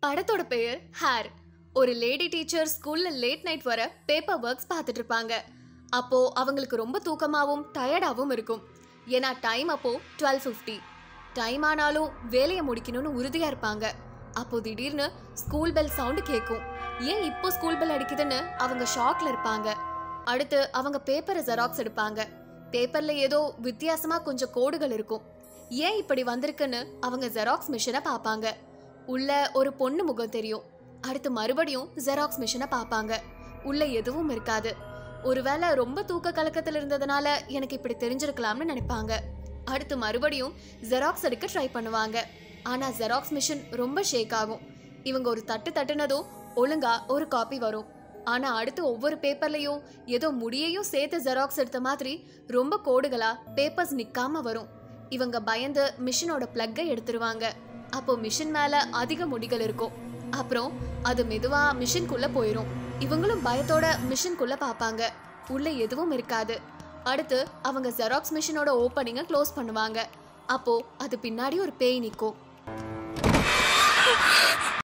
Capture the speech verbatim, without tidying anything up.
படத்தோட பெயர் ஹேர். ஒரு லேடி டீச்சர் ஸ்கூல்ல லேட் நைட் வர பேப்பர் ஒர்க்ஸ் பார்த்துட்டு இருப்பாங்க. அப்போ அவங்களுக்கு ரொம்ப தூக்கமாவும் டயர்டாவும் இருக்கும். ஏன்னா டைம் அப்போ டுவெல் ஃபிஃப்டி. டைம் ஆனாலும் வேலையை முடிக்கணும்னு உறுதியா இருப்பாங்க. அப்போ திடீர்னு ஸ்கூல் பெல் சவுண்டு கேட்கும். ஏன் இப்போ ஸ்கூல் பெல் அடிக்குதுன்னு அவங்க ஷாக்ல இருப்பாங்க. அடுத்து அவங்க பேப்பரை ஜெராக்ஸ் எடுப்பாங்க. பேப்பர்ல ஏதோ வித்தியாசமா கொஞ்சம் கோடுகள் இருக்கும். ஏன் இப்படி வந்திருக்குன்னு அவங்க ஜெராக்ஸ் மிஷினை பார்ப்பாங்க. உள்ள ஒரு பொண்ணு முகம் தெரியும். அடுத்து மறுபடியும் ஜெராக்ஸ் மிஷினை பார்ப்பாங்க. உள்ள எதுவும் இருக்காது. ஒருவேளை ரொம்ப தூக்க கலக்கத்தில் இருந்ததுனால எனக்கு இப்படி தெரிஞ்சிருக்கலாம்னு நினைப்பாங்க. அடுத்து மறுபடியும் ஜெராக்ஸ் எடுக்க ட்ரை பண்ணுவாங்க. ஆனா ஜெராக்ஸ் மிஷின் ரொம்ப ஷேக் ஆகும். இவங்க ஒரு தட்டு தட்டுனதும் ஒழுங்கா ஒரு காப்பி வரும். ஆனா அடுத்து ஒவ்வொரு பேப்பர்லயும் ஏதோ முடியையும் சேர்த்து ஜெராக்ஸ் எடுத்த மாதிரி ரொம்ப கோடுகளா பேப்பர்ஸ் நிக்காம வரும். இவங்க பயந்து மிஷினோட பிளக்கை எடுத்துருவாங்க. அப்போ மிஷின் மேல அதிக முடிகள் இருக்கும். அப்புறம் அது மெதுவா மிஷின்குள்ள போயிரும். இவங்களும் பயத்தோட மிஷின்குள்ள பாப்பாங்க. உள்ள எதுவும் இருக்காது. அடுத்து அவங்க ஜெராக்ஸ் மிஷினோட ஓப்பனிங்கை க்ளோஸ் பண்ணுவாங்க. அப்போ அது பின்னாடி ஒரு பேய் நிற்கும்.